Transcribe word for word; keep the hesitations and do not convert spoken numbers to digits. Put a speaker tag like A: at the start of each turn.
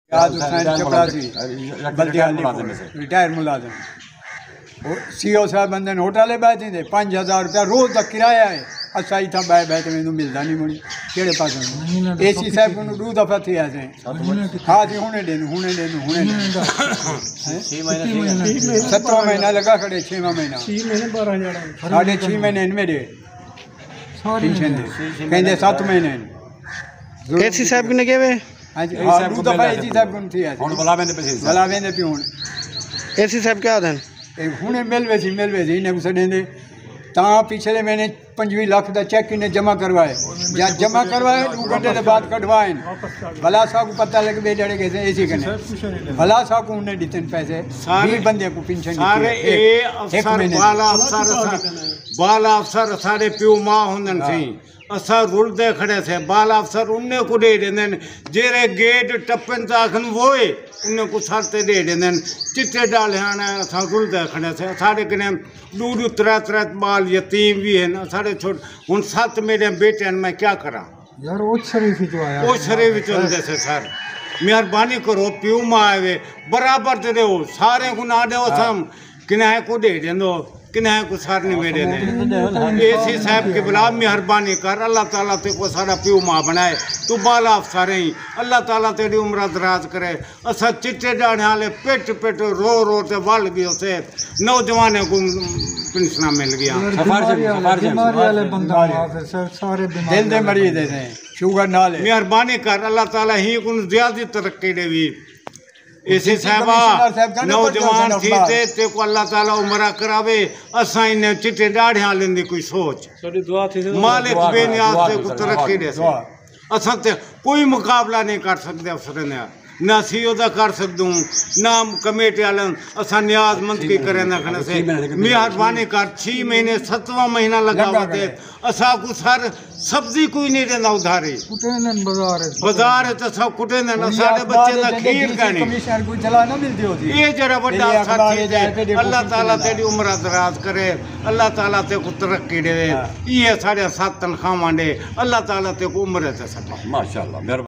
A: Retire मुलाजिम सी ओ साहब बंदे होटल बैठे थे पाँच हज़ार रुपया रोज़ का किराया है। अच्छा इतना बै बैठे मैंने मिलता नहीं मुड़ी केड़े पास ए सी साहब को दो दफ़ा थी ऐसे हाँ जी हुने देन हुने देन हुने सत्रह महीना लगा खड़े छवा महीना साढ़े छः महीने मेरे पेंशन दे कहते सात महीने
B: ए सी साहब ने क्या
A: हाँ जी हाँ दो दफ़ा ए सी साहब को थी ऐसे भला वेंदे पे भला वेंदे पे हुन
B: ए सी साहब क्या होता है
A: हुने मिलवे सी मिलवे सी इन्हें कुछ देंदे तां पिछले महीने पंजवी लाख का चेक इन्हें जमा करवाए या जमा करवाए दो घंटे के बाद कटवाए भला साहब को पता लगे बे जड़े कैसे एसी कने भला साहब को उन्हें दिते पैसे सारे बंदे को पेंशन
C: सारे ए अफसर बाला अफसर बाला अफसर सारे प्यो मां हुंदन सही असा रुलदे खड़े थे बाला अफसर उन्हें को दे देंदन जेरे गेट टप्पन ताखन वोए उन्हें को सरते दे देंदन चिट्टे डाले आना असा रुलदे खड़े थे सारे कने दो दो त्रै त्रै बाल यतीम भी हैं सारे छोट हुन सात मेरे बेटे मैं क्या करा
D: यार वो शरीफ जो आया
C: वो शरीफ चल जैसे सर मेहरबानी करो प्यो मां आवे बराबर दे दो सारे को ना दो सम किने को दे देंदो किन्हें को सार नहीं मेरे ने एसी साहब के बुला मेहरबानी कर अल्लाह ताला ते को सारा प्यो मां बनाए तू बाला अफसर ही अल्लाह ताला तेरी उम्र दराज करे असा चिट्टे जाने वाले पेट पेट रो रो ते वल गयो से नौजवानों को पेंशन मिल गया
A: दिल दे मरीज है शुगर नाल
C: मेहरबानी कर अल्लाह ताला ही को ज्यादा तरक्की देवी इसी साहबा नौजवान थी ते ते को अल्लाह ताला उम्र करावे असा इन्हें चिट्टे दाढ़े लेंदी कोई सोच मालिक बेनियाज ते को तरक्की दे असा ते कोई मुकाबला नहीं कर सकते अफसर ने ना सी ओ दा कर सकदू ना कमेटी वाले असा न्याजमंद की करे ना खने से मेहरबानी कर छह महीने सातवां महीना लगा होते असा को सर सब्जी कोई नहीं देना उधारी
D: बाजार
C: बाजार तो सब कुटे ने साडे बच्चे ना खीर खानी
A: कमिश्नर को चला ना मिलती होती
C: ये जरा बड़ा अफसर थी अल्लाह ताला तेरी उम्र दराज करे अल्लाह ताला ते को तरक्की दे ये साडे सात तनख्वाहां दे अल्लाह ताला ते को उम्र दे सके
E: माशाअल्लाह।